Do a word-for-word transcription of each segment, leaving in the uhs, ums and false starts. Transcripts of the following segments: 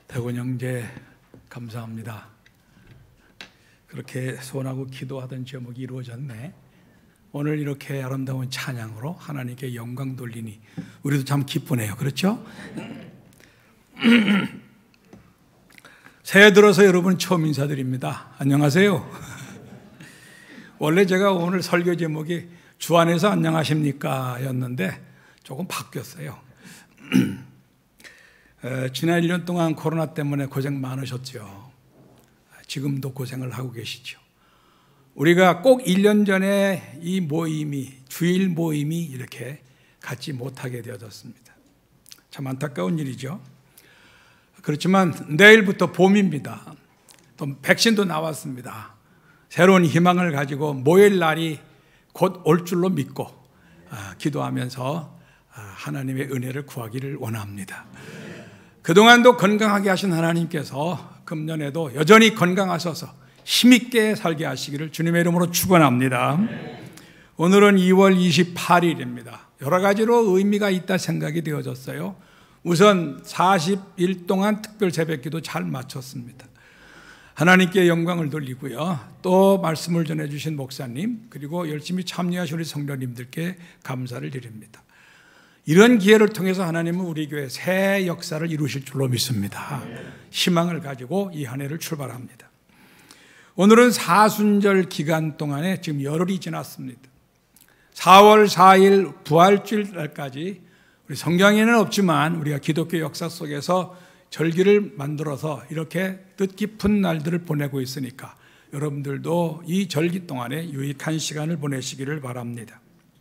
대권 형제 감사합니다. 그렇게 소원하고 기도하던 제목이 이루어졌네. 오늘 이렇게 아름다운 찬양으로 하나님께 영광 돌리니 우리도 참 기쁘네요. 그렇죠? 새해 들어서 여러분 처음 인사드립니다. 안녕하세요. 원래 제가 오늘 설교 제목이 주 안에서 안녕하십니까 였는데 조금 바뀌었어요. 지난 일 년 동안 코로나 때문에 고생 많으셨죠. 지금도 고생을 하고 계시죠. 우리가 꼭 일 년 전에 이 모임이, 주일 모임이 이렇게 갖지 못하게 되어졌습니다. 참 안타까운 일이죠. 그렇지만 내일부터 봄입니다. 또 백신도 나왔습니다. 새로운 희망을 가지고 모일 날이 곧 올 줄로 믿고 기도하면서 하나님의 은혜를 구하기를 원합니다. 그동안도 건강하게 하신 하나님께서 금년에도 여전히 건강하셔서 힘있게 살게 하시기를 주님의 이름으로 축원합니다. 오늘은 이월 이십팔일입니다. 여러 가지로 의미가 있다 생각이 되어졌어요. 우선 사십 일 동안 특별 새벽기도 잘 마쳤습니다. 하나님께 영광을 돌리고요. 또 말씀을 전해주신 목사님 그리고 열심히 참여하신 우리 성도님들께 감사를 드립니다. 이런 기회를 통해서 하나님은 우리 교회 새 역사를 이루실 줄로 믿습니다. 희망을 가지고 이 한 해를 출발합니다. 오늘은 사순절 기간 동안에 지금 열흘이 지났습니다. 사월 사일 부활주일 날까지 우리 성경에는 없지만 우리가 기독교 역사 속에서 절기를 만들어서 이렇게 뜻깊은 날들을 보내고 있으니까 여러분들도 이 절기 동안에 유익한 시간을 보내시기를 바랍니다.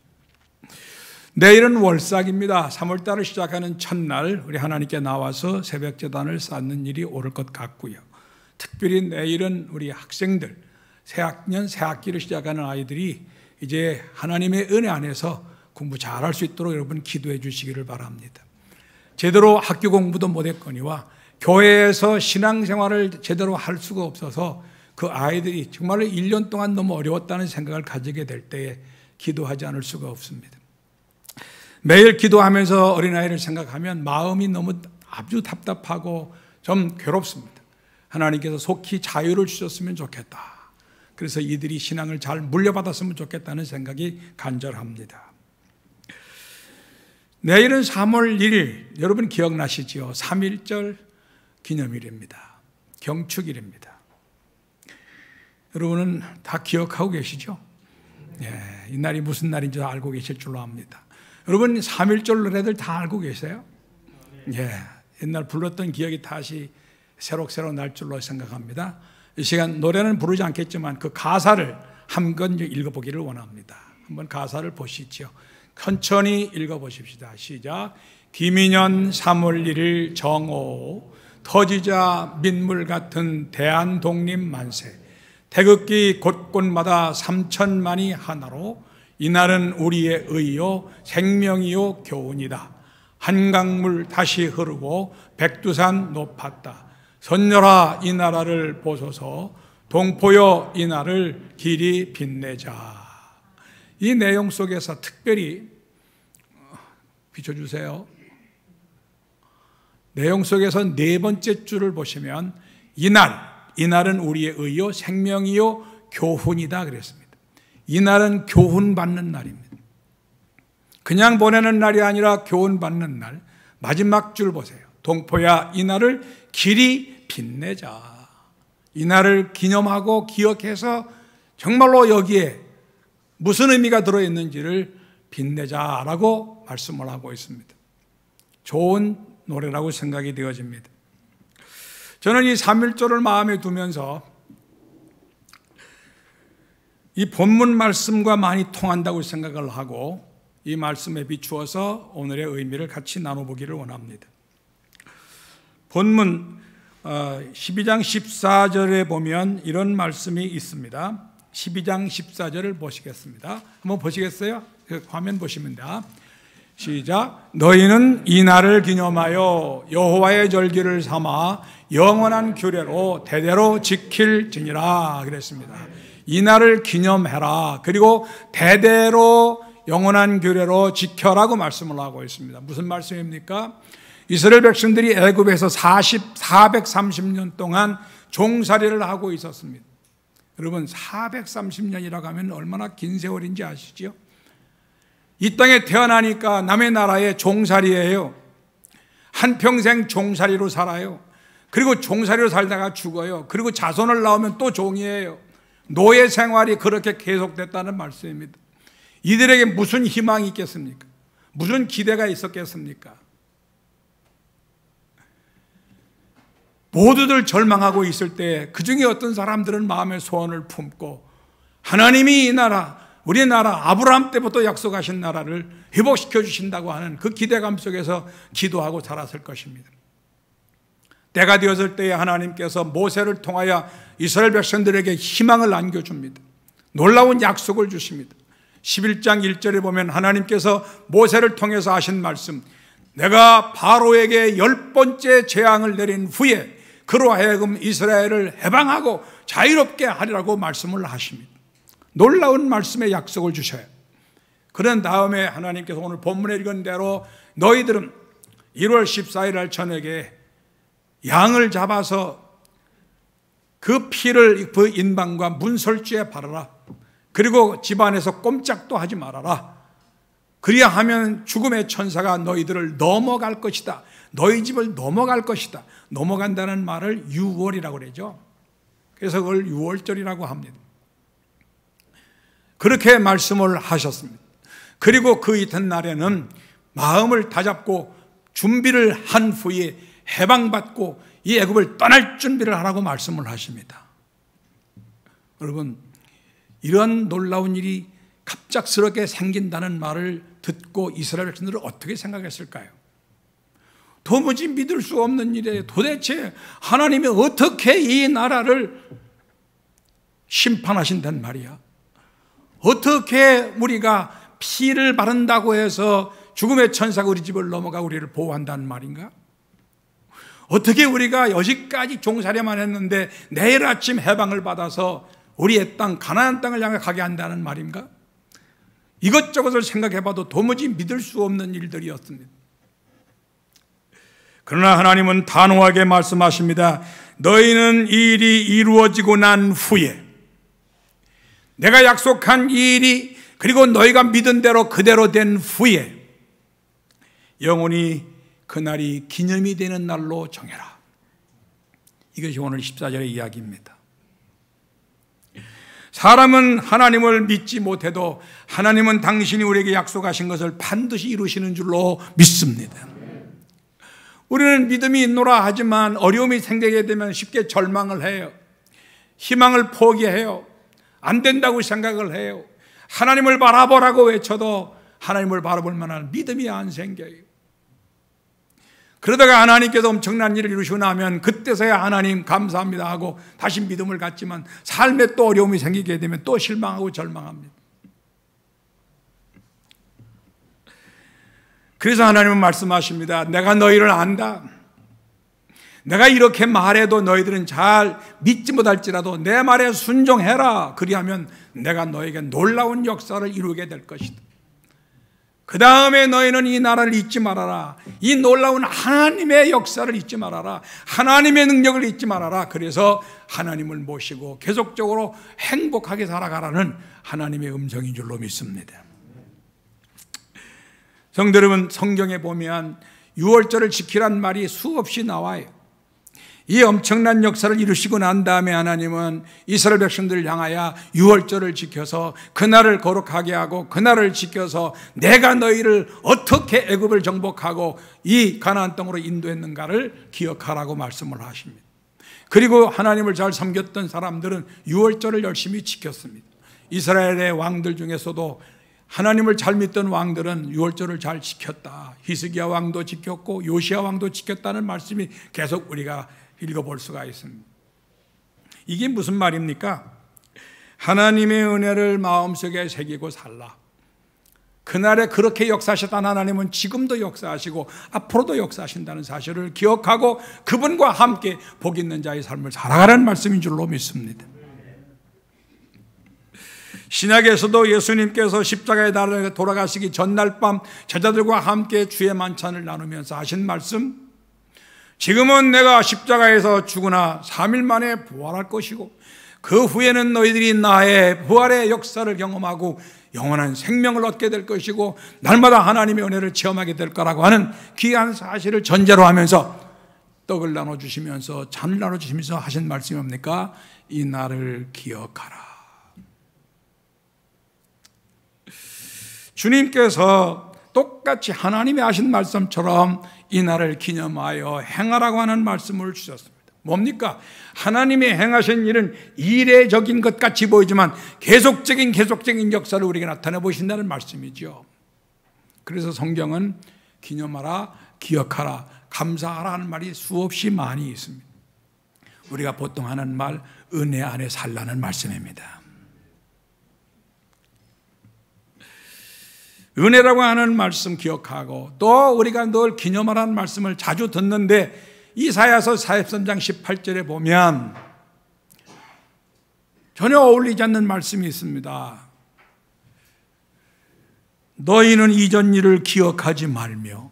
내일은 월삭입니다. 삼월달을 시작하는 첫날 우리 하나님께 나와서 새벽제단을 쌓는 일이 옳을 것 같고요. 특별히 내일은 우리 학생들, 새학년, 새학기를 시작하는 아이들이 이제 하나님의 은혜 안에서 공부 잘할 수 있도록 여러분 기도해 주시기를 바랍니다. 제대로 학교 공부도 못했거니와 교회에서 신앙생활을 제대로 할 수가 없어서 그 아이들이 정말로 일 년 동안 너무 어려웠다는 생각을 가지게 될 때에 기도하지 않을 수가 없습니다. 매일 기도하면서 어린아이를 생각하면 마음이 너무 아주 답답하고 좀 괴롭습니다. 하나님께서 속히 자유를 주셨으면 좋겠다. 그래서 이들이 신앙을 잘 물려받았으면 좋겠다는 생각이 간절합니다. 내일은 삼월 일일, 여러분 기억나시죠? 삼일절 기념일입니다. 경축일입니다. 여러분은 다 기억하고 계시죠? 예, 이 날이 무슨 날인지 알고 계실 줄로 압니다. 여러분 삼일절 노래들 다 알고 계세요? 예, 옛날 불렀던 기억이 다시 새록새록 날 줄로 생각합니다. 이 시간 노래는 부르지 않겠지만 그 가사를 한번 읽어보기를 원합니다. 한번 가사를 보시죠. 천천히 읽어보십시다. 시작. 김인년 삼월 일일 정오 터지자 민물 같은 대한독립 만세 태극기 곳곳마다 삼천만이 하나로 이날은 우리의 의요 생명이요 교훈이다. 한강물 다시 흐르고 백두산 높았다. 선열아 이 나라를 보소서 동포여 이 나라를 길이 빛내자. 이 내용 속에서 특별히 비춰주세요. 내용 속에서 네 번째 줄을 보시면 이날, 이날은 우리의 의요 생명이요 교훈이다 그랬습니다. 이날은 교훈 받는 날입니다. 그냥 보내는 날이 아니라 교훈 받는 날. 마지막 줄 보세요. 동포야 이날을 길이 빛내자. 이날을 기념하고 기억해서 정말로 여기에 무슨 의미가 들어있는지를 빛내자라고 말씀을 하고 있습니다. 좋은 노래라고 생각이 되어집니다. 저는 이 삼일절을 마음에 두면서 이 본문 말씀과 많이 통한다고 생각을 하고 이 말씀에 비추어서 오늘의 의미를 같이 나눠보기를 원합니다. 본문 십이장 십사절에 보면 이런 말씀이 있습니다. 십이장 십사절을 보시겠습니다. 한번 보시겠어요? 화면 보시면 돼요. 시작. 너희는 이 날을 기념하여 여호와의 절기를 삼아 영원한 규례로 대대로 지킬지니라 그랬습니다. 이 날을 기념해라. 그리고 대대로 영원한 규례로 지켜라고 말씀을 하고 있습니다. 무슨 말씀입니까? 이스라엘 백성들이 애굽에서 사백삼십 년 동안 종살이를 하고 있었습니다. 여러분, 사백삼십 년이라고 하면 얼마나 긴 세월인지 아시죠? 이 땅에 태어나니까 남의 나라에 종살이예요. 한평생 종살이로 살아요. 그리고 종살이로 살다가 죽어요. 그리고 자손을 낳으면 또 종이에요. 노예 생활이 그렇게 계속됐다는 말씀입니다. 이들에게 무슨 희망이 있겠습니까? 무슨 기대가 있었겠습니까? 모두들 절망하고 있을 때 그 중에 어떤 사람들은 마음의 소원을 품고 하나님이 이 나라, 우리나라 아브라함 때부터 약속하신 나라를 회복시켜 주신다고 하는 그 기대감 속에서 기도하고 살았을 것입니다. 때가 되었을 때에 하나님께서 모세를 통하여 이스라엘 백성들에게 희망을 안겨줍니다. 놀라운 약속을 주십니다. 십일 장 일 절에 보면 하나님께서 모세를 통해서 하신 말씀, 내가 바로에게 열 번째 재앙을 내린 후에 그로 하여금 이스라엘을 해방하고 자유롭게 하리라고 말씀을 하십니다. 놀라운 말씀의 약속을 주셔요. 그런 다음에 하나님께서 오늘 본문에 읽은 대로 너희들은 일월 십사일 날 저녁에 양을 잡아서 그 피를 그 인방과 문설주에 바르라. 그리고 집안에서 꼼짝도 하지 말아라. 그리하면 죽음의 천사가 너희들을 넘어갈 것이다. 너희 집을 넘어갈 것이다. 넘어간다는 말을 유월이라고 그러죠. 그래서 그걸 유월절이라고 합니다. 그렇게 말씀을 하셨습니다. 그리고 그 이튿날에는 마음을 다잡고 준비를 한 후에 해방받고 이 애굽을 떠날 준비를 하라고 말씀을 하십니다. 여러분, 이런 놀라운 일이 갑작스럽게 생긴다는 말을 듣고 이스라엘 백성들은 어떻게 생각했을까요? 도무지 믿을 수 없는 일에 도대체 하나님이 어떻게 이 나라를 심판하신단 말이야? 어떻게 우리가 피를 바른다고 해서 죽음의 천사가 우리 집을 넘어가 우리를 보호한다는 말인가? 어떻게 우리가 여기까지 종살이만 했는데 내일 아침 해방을 받아서 우리의 땅 가나안 땅을 향해 가게 한다는 말인가? 이것저것을 생각해봐도 도무지 믿을 수 없는 일들이었습니다. 그러나 하나님은 단호하게 말씀하십니다. 너희는 이 일이 이루어지고 난 후에 내가 약속한 이 일이 그리고 너희가 믿은 대로 그대로 된 후에 영원히 그날이 기념이 되는 날로 정해라. 이것이 오늘 십사 절의 이야기입니다. 사람은 하나님을 믿지 못해도 하나님은 당신이 우리에게 약속하신 것을 반드시 이루시는 줄로 믿습니다. 우리는 믿음이 있노라 하지만 어려움이 생기게 되면 쉽게 절망을 해요. 희망을 포기해요. 안 된다고 생각을 해요. 하나님을 바라보라고 외쳐도 하나님을 바라볼 만한 믿음이 안 생겨요. 그러다가 하나님께서 엄청난 일을 이루시고 나면 그때서야 하나님 감사합니다 하고 다시 믿음을 갖지만 삶에 또 어려움이 생기게 되면 또 실망하고 절망합니다. 그래서 하나님은 말씀하십니다. 내가 너희를 안다. 내가 이렇게 말해도 너희들은 잘 믿지 못할지라도 내 말에 순종해라. 그리하면 내가 너에게 놀라운 역사를 이루게 될 것이다. 그 다음에 너희는 이 나라를 잊지 말아라. 이 놀라운 하나님의 역사를 잊지 말아라. 하나님의 능력을 잊지 말아라. 그래서 하나님을 모시고 계속적으로 행복하게 살아가라는 하나님의 음성인 줄로 믿습니다. 성도 여러분, 성경에 보면 유월절을 지키란 말이 수없이 나와요. 이 엄청난 역사를 이루시고 난 다음에 하나님은 이스라엘 백성들을 향하여 유월절을 지켜서 그날을 거룩하게 하고 그날을 지켜서 내가 너희를 어떻게 애굽을 정복하고 이 가나안 땅으로 인도했는가를 기억하라고 말씀을 하십니다. 그리고 하나님을 잘 섬겼던 사람들은 유월절을 열심히 지켰습니다. 이스라엘의 왕들 중에서도 하나님을 잘 믿던 왕들은 유월절을 잘 지켰다. 히스기야 왕도 지켰고 요시야 왕도 지켰다는 말씀이 계속 우리가 읽어볼 수가 있습니다. 이게 무슨 말입니까? 하나님의 은혜를 마음속에 새기고 살라. 그날에 그렇게 역사하셨던 하나님은 지금도 역사하시고 앞으로도 역사하신다는 사실을 기억하고 그분과 함께 복 있는 자의 삶을 살아가라는 말씀인 줄로 믿습니다. 신약에서도 예수님께서 십자가에 달려 돌아가시기 전날 밤 제자들과 함께 주의 만찬을 나누면서 하신 말씀, 지금은 내가 십자가에서 죽으나 삼 일 만에 부활할 것이고 그 후에는 너희들이 나의 부활의 역사를 경험하고 영원한 생명을 얻게 될 것이고 날마다 하나님의 은혜를 체험하게 될 거라고 하는 귀한 사실을 전제로 하면서 떡을 나눠주시면서 잔을 나눠주시면서 하신 말씀이 뭡니까? 이 날을 기억하라. 주님께서 똑같이 하나님이 하신 말씀처럼 이 날을 기념하여 행하라고 하는 말씀을 주셨습니다. 뭡니까? 하나님이 행하신 일은 이례적인 것 같이 보이지만 계속적인 계속적인 역사를 우리에게 나타내 보신다는 말씀이죠. 그래서 성경은 기념하라, 기억하라, 감사하라 하는 말이 수없이 많이 있습니다. 우리가 보통 하는 말, 은혜 안에 살라는 말씀입니다. 은혜라고 하는 말씀 기억하고 또 우리가 늘 기념하라는 말씀을 자주 듣는데 이사야서 사십삼 장 십팔 절에 보면 전혀 어울리지 않는 말씀이 있습니다. 너희는 이전 일을 기억하지 말며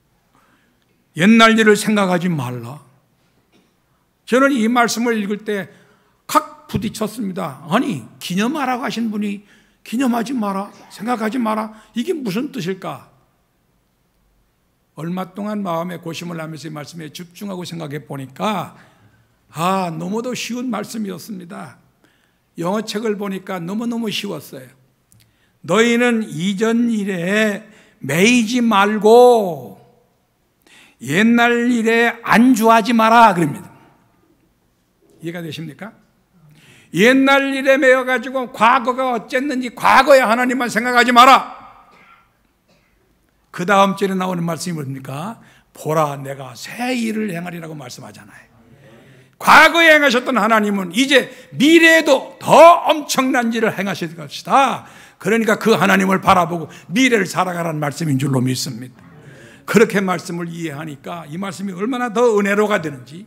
옛날 일을 생각하지 말라. 저는 이 말씀을 읽을 때 확 부딪혔습니다. 아니, 기념하라고 하신 분이 기념하지 마라, 생각하지 마라, 이게 무슨 뜻일까? 얼마 동안 마음에 고심을 하면서 이 말씀에 집중하고 생각해 보니까 아, 너무도 쉬운 말씀이었습니다. 영어 책을 보니까 너무너무 쉬웠어요. 너희는 이전 일에 매이지 말고 옛날 일에 안주하지 마라 그럽니다. 이해가 되십니까? 옛날 일에 매여가지고 과거가 어쨌는지 과거에 하나님만 생각하지 마라. 그 다음 절에 나오는 말씀이 뭡니까? 보라, 내가 새 일을 행하리라고 말씀하잖아요. 과거에 행하셨던 하나님은 이제 미래에도 더 엄청난 일을 행하실 것이다. 그러니까 그 하나님을 바라보고 미래를 살아가라는 말씀인 줄로 믿습니다. 그렇게 말씀을 이해하니까 이 말씀이 얼마나 더 은혜로가 되는지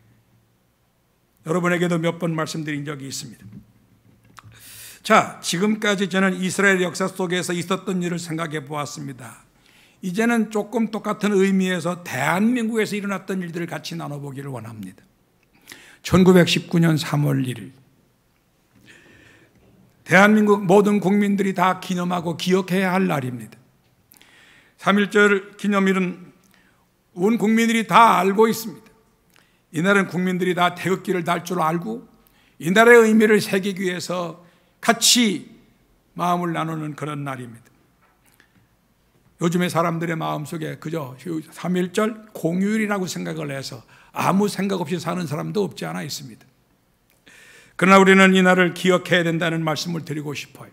여러분에게도 몇 번 말씀드린 적이 있습니다. 자, 지금까지 저는 이스라엘 역사 속에서 있었던 일을 생각해 보았습니다. 이제는 조금 똑같은 의미에서 대한민국에서 일어났던 일들을 같이 나눠보기를 원합니다. 천구백십구 년 삼월 일 일 대한민국 모든 국민들이 다 기념하고 기억해야 할 날입니다. 삼일절 기념일은 온 국민들이 다 알고 있습니다. 이날은 국민들이 다 태극기를 달 줄 알고 이날의 의미를 새기기 위해서 같이 마음을 나누는 그런 날입니다. 요즘에 사람들의 마음속에 그저 삼일절 공휴일이라고 생각을 해서 아무 생각 없이 사는 사람도 없지 않아 있습니다. 그러나 우리는 이 날을 기억해야 된다는 말씀을 드리고 싶어요.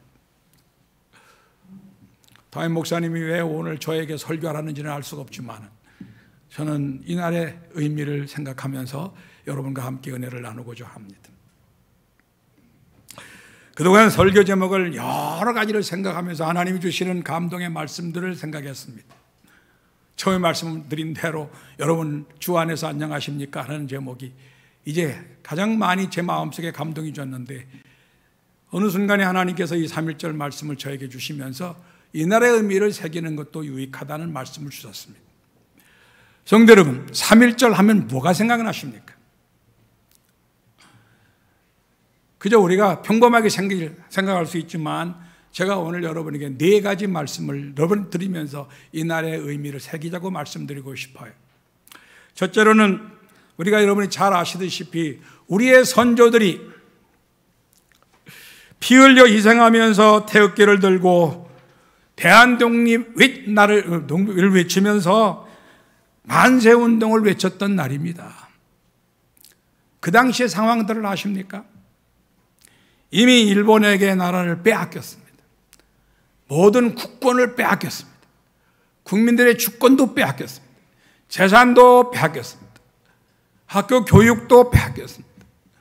담임 목사님이 왜 오늘 저에게 설교하라는지는 알 수가 없지만 저는 이 날의 의미를 생각하면서 여러분과 함께 은혜를 나누고자 합니다. 그동안 설교 제목을 여러 가지를 생각하면서 하나님이 주시는 감동의 말씀들을 생각했습니다. 처음에 말씀드린 대로 여러분 주 안에서 안녕하십니까 하는 제목이 이제 가장 많이 제 마음속에 감동이 줬는데 어느 순간에 하나님께서 이 삼일절 말씀을 저에게 주시면서 이날의 의미를 새기는 것도 유익하다는 말씀을 주셨습니다. 성도 여러분, 삼일절 하면 뭐가 생각나십니까? 그저 우리가 평범하게 생각할 수 있지만 제가 오늘 여러분에게 네 가지 말씀을 여러분 드리면서 이날의 의미를 새기자고 말씀드리고 싶어요. 첫째로는 우리가 여러분이 잘 아시다시피 우리의 선조들이 피 흘려 희생하면서 태극기를 들고 대한독립 날을 외치면서 만세운동을 외쳤던 날입니다. 그 당시의 상황들을 아십니까? 이미 일본에게 나라를 빼앗겼습니다. 모든 국권을 빼앗겼습니다. 국민들의 주권도 빼앗겼습니다. 재산도 빼앗겼습니다. 학교 교육도 빼앗겼습니다.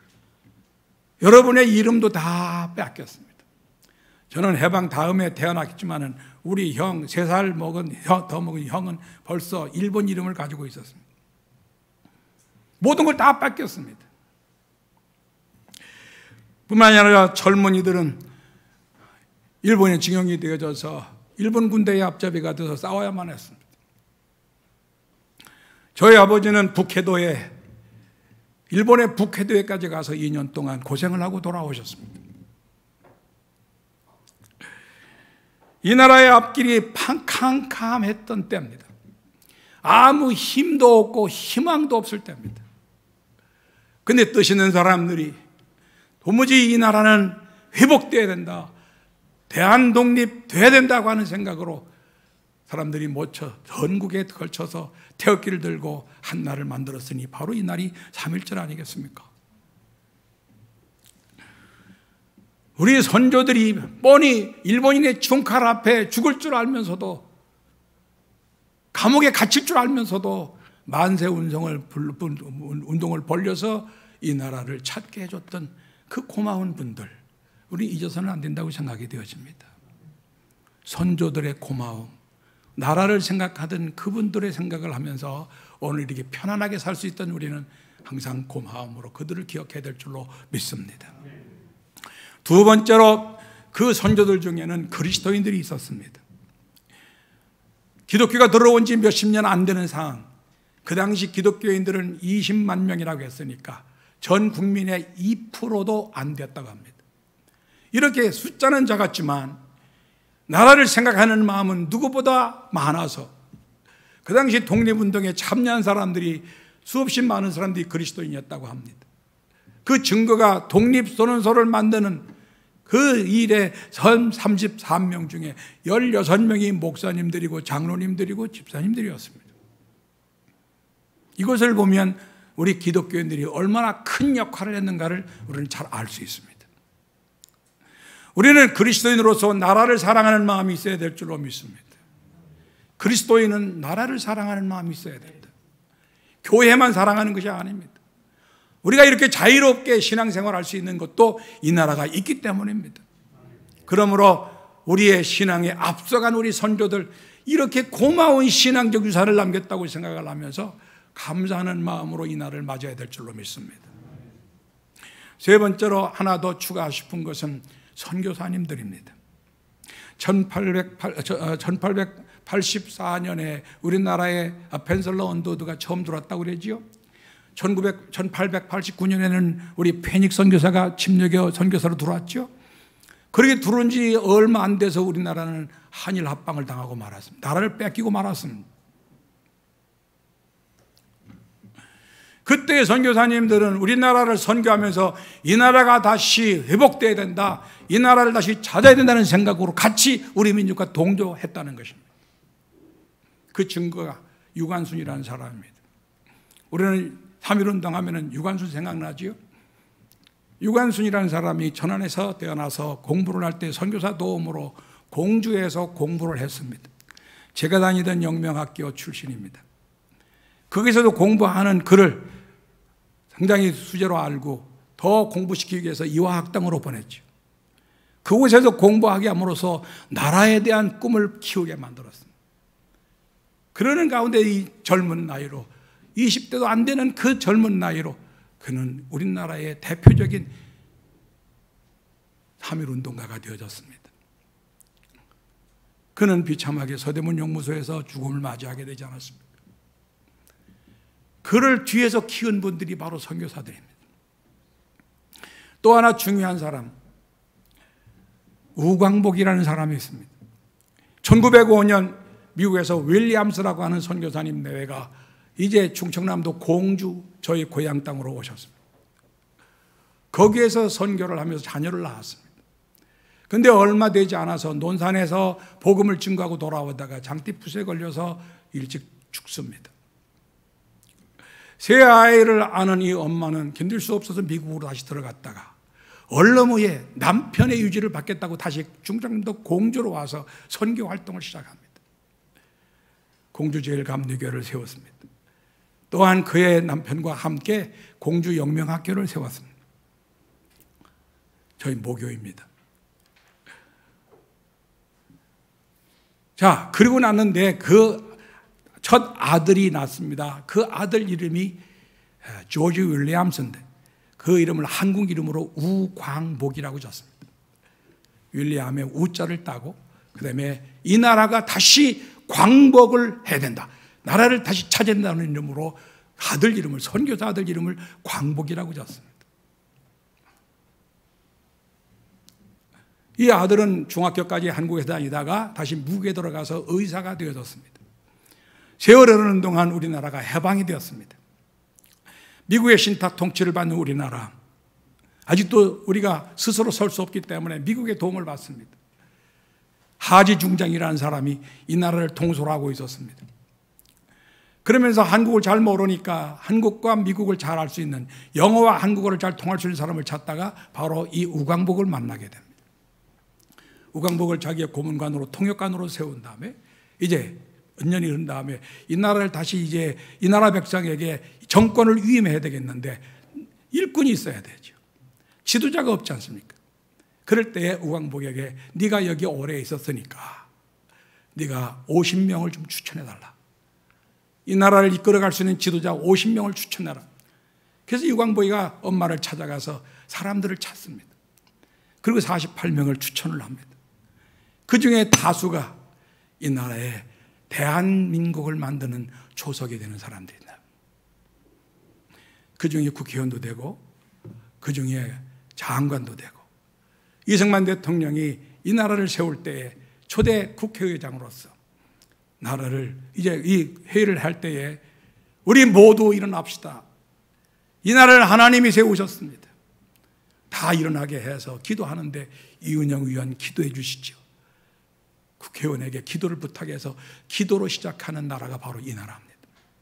여러분의 이름도 다 빼앗겼습니다. 저는 해방 다음에 태어났지만 우리 형, 세 살 먹은, 더 먹은 형은 벌써 일본 이름을 가지고 있었습니다. 모든 걸 다 뺏겼습니다. 뿐만 아니라 젊은이들은 일본에 징용이 되어져서 일본 군대의 앞잡이가 돼서 싸워야만 했습니다. 저희 아버지는 북해도에, 일본의 북해도에까지 가서 이 년 동안 고생을 하고 돌아오셨습니다. 이 나라의 앞길이 캄캄했던 때입니다. 아무 힘도 없고 희망도 없을 때입니다. 근데 뜻 있는 사람들이 도무지 이 나라는 회복돼야 된다, 대한 독립돼야 된다고 하는 생각으로 사람들이 모쳐 전국에 걸쳐서 태극기를 들고 한 날을 만들었으니 바로 이 날이 삼일절 아니겠습니까? 우리 선조들이 뻔히 일본인의 총칼 앞에 죽을 줄 알면서도, 감옥에 갇힐 줄 알면서도 만세 운동을, 운동을 벌려서 이 나라를 찾게 해줬던 그 고마운 분들, 우리 잊어서는 안 된다고 생각이 되어집니다. 선조들의 고마움, 나라를 생각하던 그분들의 생각을 하면서 오늘 이렇게 편안하게 살 수 있던 우리는 항상 고마움으로 그들을 기억해야 될 줄로 믿습니다. 두 번째로, 그 선조들 중에는 그리스도인들이 있었습니다. 기독교가 들어온 지 몇십 년 안 되는 상황, 그 당시 기독교인들은 이십만 명이라고 했으니까 전 국민의 이 퍼센트도 안 됐다고 합니다. 이렇게 숫자는 작았지만 나라를 생각하는 마음은 누구보다 많아서 그 당시 독립운동에 참여한 사람들이 수없이 많은 사람들이 그리스도인이었다고 합니다. 그 증거가 독립선언서를 만드는 그 일에 삼십삼 명 중에 십육 명이 목사님들이고 장로님들이고 집사님들이었습니다. 이것을 보면 우리 기독교인들이 얼마나 큰 역할을 했는가를 우리는 잘 알 수 있습니다. 우리는 그리스도인으로서 나라를 사랑하는 마음이 있어야 될 줄로 믿습니다. 그리스도인은 나라를 사랑하는 마음이 있어야 됩니다. 교회만 사랑하는 것이 아닙니다. 우리가 이렇게 자유롭게 신앙생활할 수 있는 것도 이 나라가 있기 때문입니다. 그러므로 우리의 신앙에 앞서간 우리 선조들, 이렇게 고마운 신앙적 유산을 남겼다고 생각을 하면서 감사하는 마음으로 이 날을 맞아야 될 줄로 믿습니다. 세 번째로 하나 더 추가하고 싶은 것은 선교사님들입니다. 천팔백팔십사 년에 우리나라에 펜슬러 언더우드가 처음 들어왔다고 그러지요. 천팔백팔십구 년에는 우리 페닉 선교사가 침례교 선교사로 들어왔죠. 그렇게 들어온 지 얼마 안 돼서 우리나라는 한일 합방을 당하고 말았습니다. 나라를 뺏기고 말았습니다. 그때의 선교사님들은 우리나라를 선교하면서 이 나라가 다시 회복돼야 된다, 이 나라를 다시 찾아야 된다는 생각으로 같이 우리 민족과 동조했다는 것입니다. 그 증거가 유관순이라는 사람입니다. 우리는 삼일운동 하면 유관순 생각나지요? 유관순이라는 사람이 천안에서 태어나서 공부를 할 때 선교사 도움으로 공주에서 공부를 했습니다. 제가 다니던 영명학교 출신입니다. 거기서도 공부하는 그를 상당히 수제로 알고 더 공부시키기 위해서 이화학당으로 보냈죠. 그곳에서 공부하게 함으로써 나라에 대한 꿈을 키우게 만들었습니다. 그러는 가운데 이 젊은 나이로, 이십 대도 안 되는 그 젊은 나이로 그는 우리나라의 대표적인 삼일운동가가 되어졌습니다. 그는 비참하게 서대문 용무소에서 죽음을 맞이하게 되지 않았습니까? 그를 뒤에서 키운 분들이 바로 선교사들입니다. 또 하나 중요한 사람, 우광복이라는 사람이 있습니다. 천구백오 년 미국에서 윌리엄스라고 하는 선교사님 내외가 이제 충청남도 공주, 저희 고향 땅으로 오셨습니다. 거기에서 선교를 하면서 자녀를 낳았습니다. 그런데 얼마 되지 않아서 논산에서 복음을 증거하고 돌아오다가 장티푸스에 걸려서 일찍 죽습니다. 세 아이를 아는 이 엄마는 견딜 수 없어서 미국으로 다시 들어갔다가 얼름 후에 남편의 유지를 받겠다고 다시 충청남도 공주로 와서 선교 활동을 시작합니다. 공주제일감리교회를 세웠습니다. 또한 그의 남편과 함께 공주 영명학교를 세웠습니다. 저희 모교입니다. 자, 그리고 났는데 그 첫 아들이 났습니다. 그 아들 이름이 조지 윌리엄스인데 그 이름을 한국 이름으로 우광복이라고 졌습니다. 윌리엄의 우자를 따고 그 다음에 이 나라가 다시 광복을 해야 된다, 나라를 다시 찾아낸다는 이름으로 아들 이름을, 선교사 아들 이름을 광복이라고 졌습니다. 이 아들은 중학교까지 한국에서 다니다가 다시 미국에 들어가서 의사가 되어졌습니다. 세월이 흐르는 동안 우리나라가 해방이 되었습니다. 미국의 신탁 통치를 받는 우리나라, 아직도 우리가 스스로 설 수 없기 때문에 미국의 도움을 받습니다. 하지 중장이라는 사람이 이 나라를 통솔하고 있었습니다. 그러면서 한국을 잘 모르니까 한국과 미국을 잘 알 수 있는, 영어와 한국어를 잘 통할 수 있는 사람을 찾다가 바로 이 우광복을 만나게 됩니다. 우광복을 자기의 고문관으로, 통역관으로 세운 다음에 이제 몇 년이 흐른 다음에 이 나라를 다시 이제 이 나라 백성에게 정권을 위임해야 되겠는데 일꾼이 있어야 되죠. 지도자가 없지 않습니까? 그럴 때에 우광복에게 네가 여기 오래 있었으니까 네가 오십 명을 좀 추천해달라. 이 나라를 이끌어갈 수 있는 지도자 오십 명을 추천해라. 그래서 우광복이가 엄마를 찾아가서 사람들을 찾습니다. 그리고 사십팔 명을 추천을 합니다. 그 중에 다수가 이 나라에 대한민국을 만드는 초석이 되는 사람들이다. 그 중에 국회의원도 되고 그 중에 장관도 되고, 이승만 대통령이 이 나라를 세울 때에 초대 국회의장으로서 나라를 이제 이 회의를 할 때에 우리 모두 일어납시다. 이 나라를 하나님이 세우셨습니다. 다 일어나게 해서 기도하는데 이은영 의원 기도해 주시죠. 국회의원에게 기도를 부탁해서 기도로 시작하는 나라가 바로 이 나라입니다.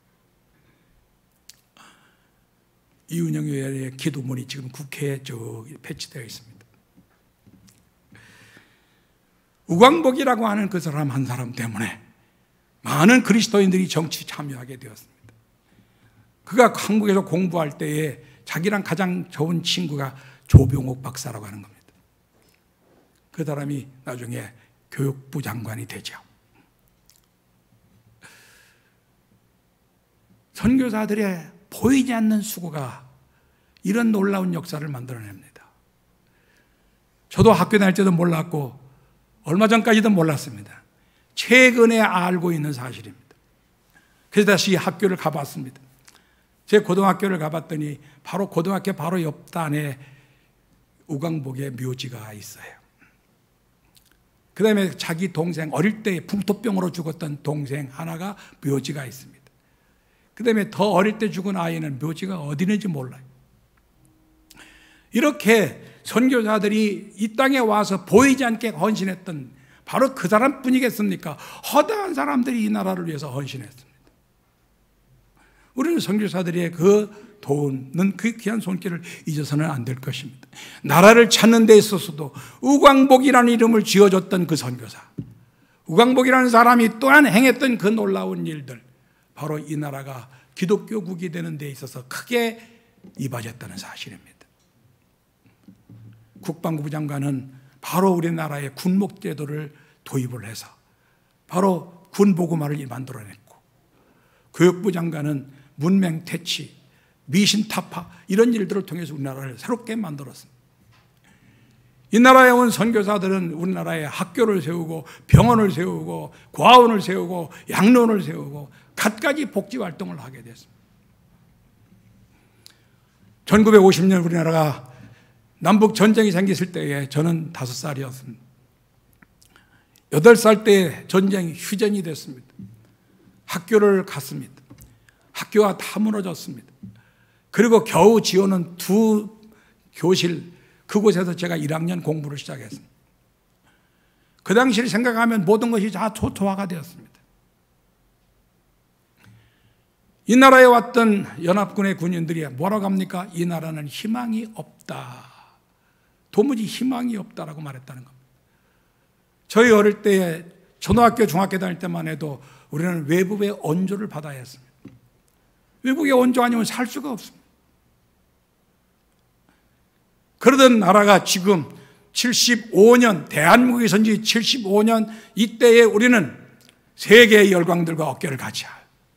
이은영 의원의 기도문이 지금 국회에 저기 배치되어 있습니다. 우광복이라고 하는 그 사람 한 사람 때문에 많은 그리스도인들이 정치 참여하게 되었습니다. 그가 한국에서 공부할 때에 자기랑 가장 좋은 친구가 조병옥 박사라고 하는 겁니다. 그 사람이 나중에 교육부 장관이 되죠. 선교사들의 보이지 않는 수고가 이런 놀라운 역사를 만들어냅니다. 저도 학교 다닐 때도 몰랐고 얼마 전까지도 몰랐습니다. 최근에 알고 있는 사실입니다. 그래서 다시 학교를 가봤습니다. 제 고등학교를 가봤더니 바로 고등학교 바로 옆단에 우광복의 묘지가 있어요. 그 다음에 자기 동생, 어릴 때 풍토병으로 죽었던 동생 하나가 묘지가 있습니다. 그 다음에 더 어릴 때 죽은 아이는 묘지가 어디 있는지 몰라요. 이렇게 선교사들이 이 땅에 와서 보이지 않게 헌신했던 바로 그 사람뿐이겠습니까? 허다한 사람들이 이 나라를 위해서 헌신했습니다. 우리는 선교사들의 그 도는 그 귀한 손길을 잊어서는 안 될 것입니다. 나라를 찾는 데 있어서도 우광복이라는 이름을 지어줬던 그 선교사, 우광복이라는 사람이 또한 행했던 그 놀라운 일들, 바로 이 나라가 기독교국이 되는 데 있어서 크게 이바졌다는 사실입니다. 국방부 장관은 바로 우리나라의 군목제도를 도입을 해서 바로 군보고마를 만들어냈고, 교육부 장관은 문맹 퇴치, 미신 타파 이런 일들을 통해서 우리나라를 새롭게 만들었습니다. 이 나라에 온 선교사들은 우리나라에 학교를 세우고 병원을 세우고 고아원을 세우고 양로원을 세우고 갖가지 복지활동을 하게 됐습니다. 천구백오십 년 우리나라가 남북 전쟁이 생겼을 때에 저는 다섯 살이었습니다. 여덟 살 때 전쟁이 휴전이 됐습니다. 학교를 갔습니다. 학교가 다 무너졌습니다. 그리고 겨우 지어놓은 두 교실, 그곳에서 제가 일 학년 공부를 시작했습니다. 그 당시를 생각하면 모든 것이 다 초토화가 되었습니다. 이 나라에 왔던 연합군의 군인들이 뭐라고 합니까? 이 나라는 희망이 없다. 도무지 희망이 없다라고 말했다는 겁니다. 저희 어릴 때 초등학교, 중학교 다닐 때만 해도 우리는 외부의 원조를 받아야 했습니다. 외국의 원조 아니면 살 수가 없습니다. 그러던 나라가 지금 칠십오 년, 대한민국이 선지 칠십오 년 이때에 우리는 세계의 열강들과 어깨를 같이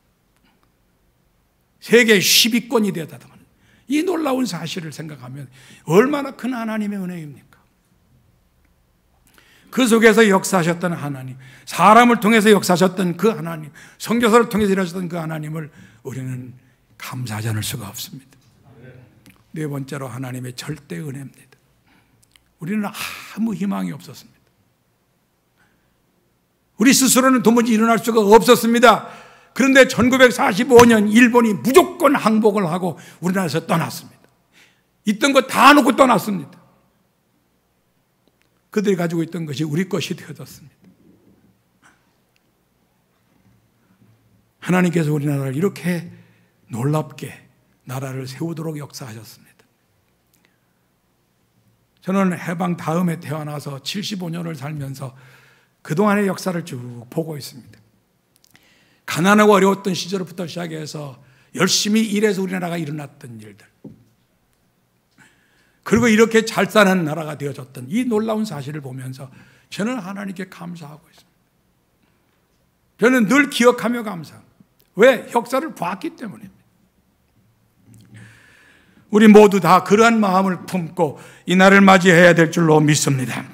세계 십 위권이 되었다는 이 놀라운 사실을 생각하면 얼마나 큰 하나님의 은혜입니까? 그 속에서 역사하셨던 하나님, 사람을 통해서 역사하셨던 그 하나님, 선교사를 통해서 일하셨던 그 하나님을 우리는 감사하지 않을 수가 없습니다. 네 번째로 하나님의 절대 은혜입니다. 우리는 아무 희망이 없었습니다. 우리 스스로는 도무지 일어날 수가 없었습니다. 그런데 천구백사십오 년 일본이 무조건 항복을 하고 우리나라에서 떠났습니다. 있던 거 다 놓고 떠났습니다. 그들이 가지고 있던 것이 우리 것이 되어졌습니다. 하나님께서 우리나라를 이렇게 놀랍게 나라를 세우도록 역사하셨습니다. 저는 해방 다음에 태어나서 칠십오 년을 살면서 그동안의 역사를 쭉 보고 있습니다. 가난하고 어려웠던 시절부터 시작해서 열심히 일해서 우리나라가 일어났던 일들, 그리고 이렇게 잘 사는 나라가 되어졌던 이 놀라운 사실을 보면서 저는 하나님께 감사하고 있습니다. 저는 늘 기억하며 감사합니다. 왜? 역사를 봤기 때문입니다. 우리 모두 다 그러한 마음을 품고 이 날을 맞이해야 될 줄로 믿습니다.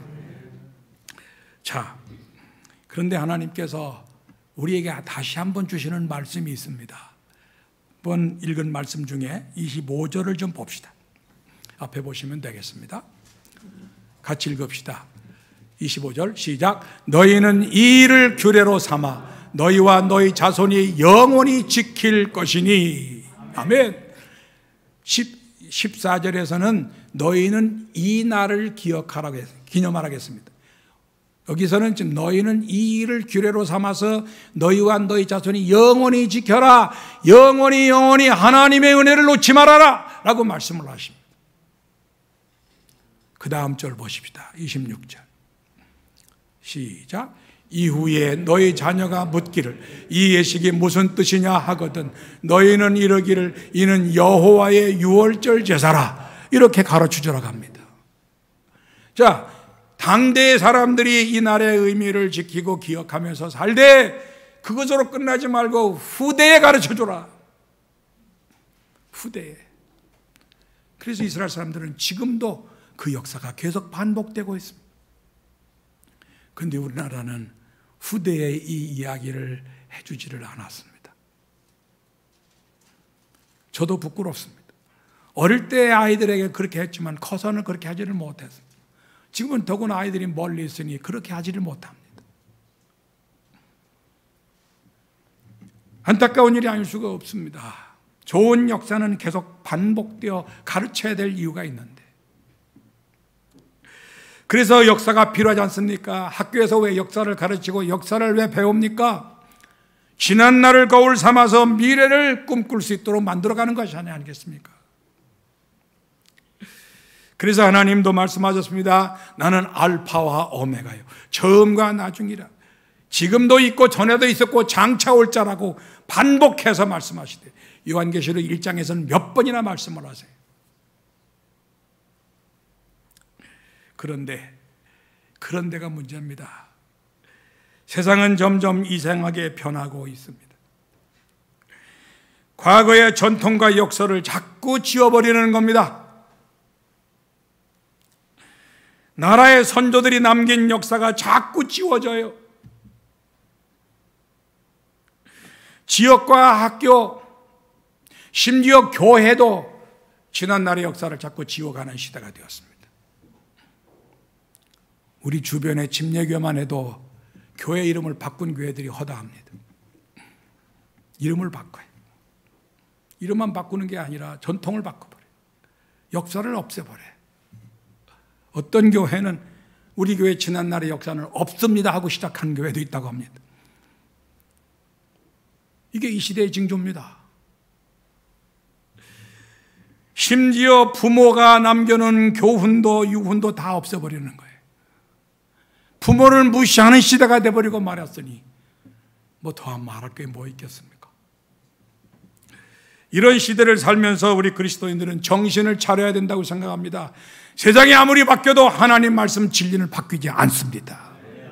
자, 그런데 하나님께서 우리에게 다시 한번 주시는 말씀이 있습니다. 이번 읽은 말씀 중에 이십오 절을 좀 봅시다. 앞에 보시면 되겠습니다. 같이 읽읍시다. 이십오 절 시작. 너희는 이 일을 규례로 삼아 너희와 너희 자손이 영원히 지킬 것이니. 아멘. 십사 절에서는 너희는 이 날을 기억하라고 했습니다. 기념하라고 했습니다. 여기서는 지금 너희는 이 일을 규례로 삼아서 너희와 너희 자손이 영원히 지켜라. 영원히 영원히 하나님의 은혜를 놓지 말아라 라고 말씀을 하십니다. 그 다음 절 보십시다. 이십육 절 시작. 이후에 너희 자녀가 묻기를 이 예식이 무슨 뜻이냐 하거든 너희는 이르기를 이는 여호와의 유월절 제사라 이렇게 가르쳐주라고 합니다. 자, 당대의 사람들이 이 날의 의미를 지키고 기억하면서 살되 그것으로 끝나지 말고 후대에 가르쳐줘라. 후대에. 그래서 이스라엘 사람들은 지금도 그 역사가 계속 반복되고 있습니다. 그런데 우리나라는 후대에 이 이야기를 해주지를 않았습니다. 저도 부끄럽습니다. 어릴 때 아이들에게 그렇게 했지만 커서는 그렇게 하지를 못했습니다. 지금은 더구나 아이들이 멀리 있으니 그렇게 하지를 못합니다. 안타까운 일이 아닐 수가 없습니다. 좋은 역사는 계속 반복되어 가르쳐야 될 이유가 있는데, 그래서 역사가 필요하지 않습니까? 학교에서 왜 역사를 가르치고 역사를 왜 배웁니까? 지난 날을 거울 삼아서 미래를 꿈꿀 수 있도록 만들어가는 것이 아니겠습니까? 그래서 하나님도 말씀하셨습니다. 나는 알파와 오메가요, 처음과 나중이라. 지금도 있고 전에도 있었고 장차 올 자라고 반복해서 말씀하시되 요한계시록 일 장에서는 몇 번이나 말씀을 하세요. 그런데 그런 데가 문제입니다. 세상은 점점 이상하게 변하고 있습니다. 과거의 전통과 역사를 자꾸 지워버리는 겁니다. 나라의 선조들이 남긴 역사가 자꾸 지워져요. 지역과 학교, 심지어 교회도 지난날의 역사를 자꾸 지워가는 시대가 되었습니다. 우리 주변의 침례교만 해도 교회 이름을 바꾼 교회들이 허다합니다. 이름을 바꿔요. 이름만 바꾸는 게 아니라 전통을 바꿔버려요. 역사를 없애버려요. 어떤 교회는 우리 교회 지난날의 역사는 없습니다 하고 시작한 교회도 있다고 합니다. 이게 이 시대의 징조입니다. 심지어 부모가 남겨놓은 교훈도 유훈도 다 없애버리는 거예요. 부모를 무시하는 시대가 돼버리고 말았으니 뭐 더 말할 게 뭐 있겠습니까? 이런 시대를 살면서 우리 그리스도인들은 정신을 차려야 된다고 생각합니다. 세상이 아무리 바뀌어도 하나님 말씀 진리는 바뀌지 않습니다.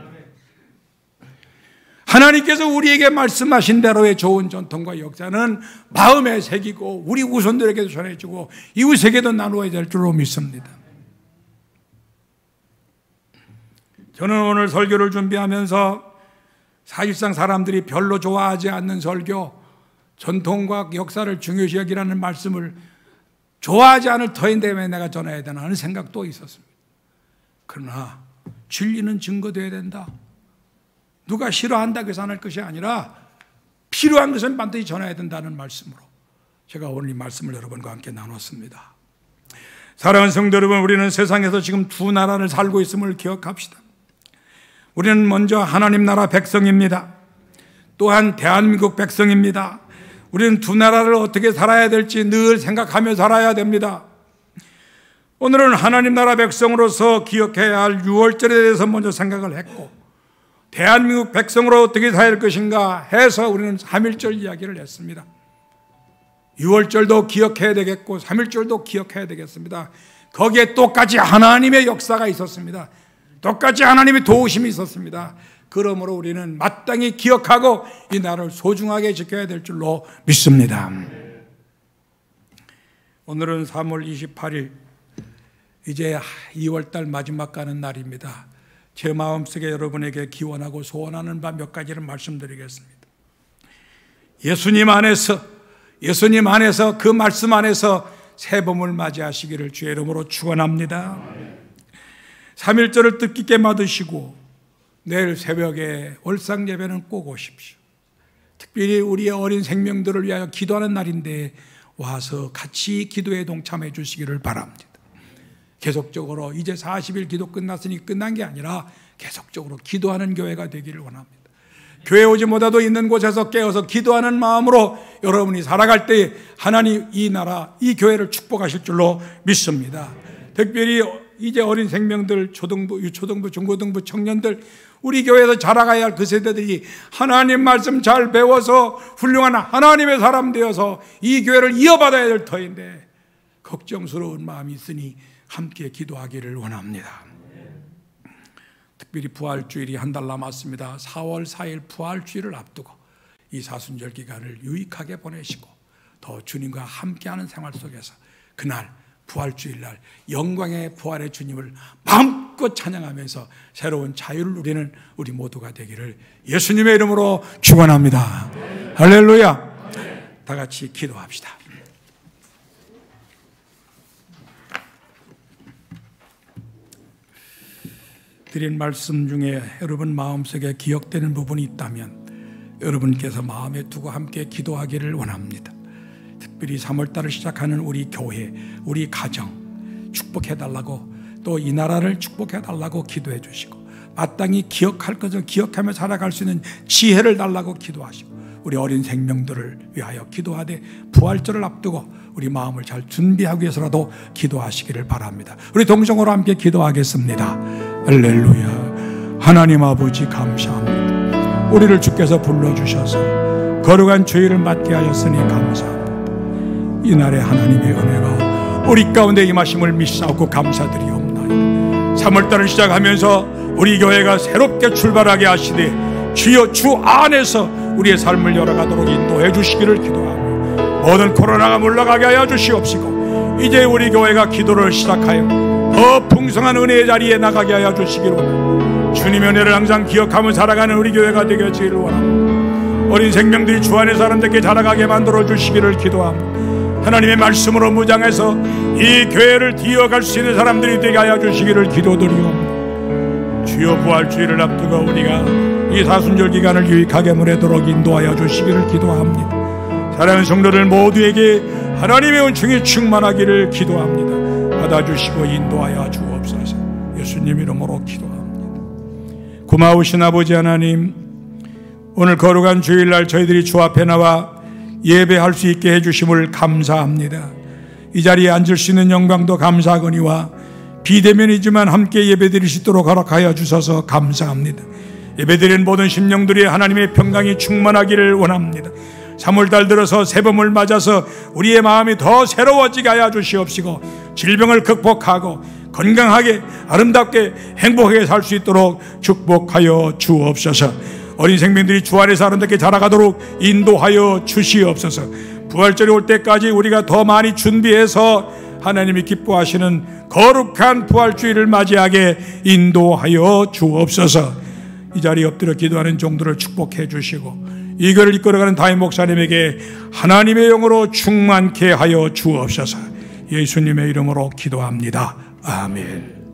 하나님께서 우리에게 말씀하신 대로의 좋은 전통과 역사는 마음에 새기고 우리 후손들에게도 전해주고 이웃에게도 나누어야 될 줄로 믿습니다. 저는 오늘 설교를 준비하면서 사실상 사람들이 별로 좋아하지 않는 설교, 전통과 역사를 중요시 여기라는 말씀을 좋아하지 않을 터인데 왜 내가 전해야 되나 하는 생각도 있었습니다. 그러나 진리는 증거되어야 된다. 누가 싫어한다고 해서 안 할 것이 아니라 필요한 것은 반드시 전해야 된다는 말씀으로 제가 오늘 이 말씀을 여러분과 함께 나눴습니다. 사랑하는 성도 여러분, 우리는 세상에서 지금 두 나라를 살고 있음을 기억합시다. 우리는 먼저 하나님 나라 백성입니다. 또한 대한민국 백성입니다. 우리는 두 나라를 어떻게 살아야 될지 늘 생각하며 살아야 됩니다. 오늘은 하나님 나라 백성으로서 기억해야 할 유월절에 대해서 먼저 생각을 했고, 대한민국 백성으로 어떻게 살아야 할 것인가 해서 우리는 삼일절 이야기를 했습니다. 유월절도 기억해야 되겠고 삼일절도 기억해야 되겠습니다. 거기에 똑같이 하나님의 역사가 있었습니다. 똑같이 하나님의 도우심이 있었습니다. 그러므로 우리는 마땅히 기억하고 이 나라를 소중하게 지켜야 될 줄로 믿습니다. 오늘은 삼월 이십팔일, 이제 이월달 마지막 가는 날입니다. 제 마음속에 여러분에게 기원하고 소원하는 바 몇 가지를 말씀드리겠습니다. 예수님 안에서 예수님 안에서 그 말씀 안에서 새 봄을 맞이하시기를 주의 이름으로 축원합니다. 삼일절을 뜻깊게 받으시고 내일 새벽에 월상 예배는 꼭 오십시오. 특별히 우리의 어린 생명들을 위하여 기도하는 날인데 와서 같이 기도에 동참해 주시기를 바랍니다. 계속적으로 이제 사십일 기도 끝났으니 끝난 게 아니라 계속적으로 기도하는 교회가 되기를 원합니다. 교회 오지 못해도 있는 곳에서 깨어서 기도하는 마음으로 여러분이 살아갈 때 하나님 이 나라, 이 교회를 축복하실 줄로 믿습니다. 특별히 이제 어린 생명들, 초등부, 유초등부, 중고등부 청년들, 우리 교회에서 자라가야 할 그 세대들이 하나님 말씀 잘 배워서 훌륭한 하나님의 사람 되어서 이 교회를 이어받아야 될 터인데 걱정스러운 마음이 있으니 함께 기도하기를 원합니다. 특별히 부활주일이 한 달 남았습니다. 사월 사일 부활주일을 앞두고 이 사순절 기간을 유익하게 보내시고 더 주님과 함께하는 생활 속에서 그날 부활주일날 영광의 부활의 주님을 마음껏 찬양하면서 새로운 자유를 누리는 우리 모두가 되기를 예수님의 이름으로 축원합니다. 네. 할렐루야. 네. 다 같이 기도합시다. 드린 말씀 중에 여러분 마음속에 기억되는 부분이 있다면 여러분께서 마음에 두고 함께 기도하기를 원합니다. 특별히 삼월달을 시작하는 우리 교회, 우리 가정 축복해달라고, 또 이 나라를 축복해달라고 기도해 주시고, 마땅히 기억할 것을 기억하며 살아갈 수 있는 지혜를 달라고 기도하시고, 우리 어린 생명들을 위하여 기도하되 부활절을 앞두고 우리 마음을 잘 준비하기 위해서라도 기도하시기를 바랍니다. 우리 동성으로 함께 기도하겠습니다. 할렐루야. 하나님 아버지 감사합니다. 우리를 주께서 불러주셔서 거룩한 주일을 맞게 하였으니 감사합니다. 이날에 하나님의 은혜가 우리 가운데 임하심을 믿사옵고 감사드리옵나이다. 삼월달을 시작하면서 우리 교회가 새롭게 출발하게 하시되 주여 주 안에서 우리의 삶을 열어가도록 인도해 주시기를 기도하며 모든 코로나가 물러가게 하여 주시옵시고 이제 우리 교회가 기도를 시작하여 더 풍성한 은혜의 자리에 나가게 하여 주시기를 원합니다. 주님의 은혜를 항상 기억하며 살아가는 우리 교회가 되기를 원합니다. 어린 생명들이 주 안에 사람들께 자라가게 만들어 주시기를 기도합니다. 하나님의 말씀으로 무장해서 이 교회를 이어갈 수 있는 사람들이 되게 하여 주시기를 기도드리옵니다. 주여 부활주일을 앞두고 우리가 이 사순절 기간을 유익하게 보내도록 인도하여 주시기를 기도합니다. 사랑하는 성도들 모두에게 하나님의 은총이 충만하기를 기도합니다. 받아주시고 인도하여 주옵소서. 예수님 이름으로 기도합니다. 고마우신 아버지 하나님, 오늘 거룩한 주일날 저희들이 주 앞에 나와 예배할 수 있게 해주심을 감사합니다. 이 자리에 앉을 수 있는 영광도 감사하거니와 비대면이지만 함께 예배드릴 수 있도록 허락하여 주셔서 감사합니다. 예배드린 모든 심령들이 하나님의 평강이 충만하기를 원합니다. 삼월달 들어서 새봄을 맞아서 우리의 마음이 더 새로워지게 하여 주시옵시고 질병을 극복하고 건강하게 아름답게 행복하게 살 수 있도록 축복하여 주옵소서. 어린 생명들이 주 안에서 아름답게 자라가도록 인도하여 주시옵소서. 부활절이 올 때까지 우리가 더 많이 준비해서 하나님이 기뻐하시는 거룩한 부활주의를 맞이하게 인도하여 주옵소서. 이 자리에 엎드려 기도하는 종들을 축복해 주시고 이 교회를 이끌어가는 담임 목사님에게 하나님의 영으로 충만케 하여 주옵소서. 예수님의 이름으로 기도합니다. 아멘.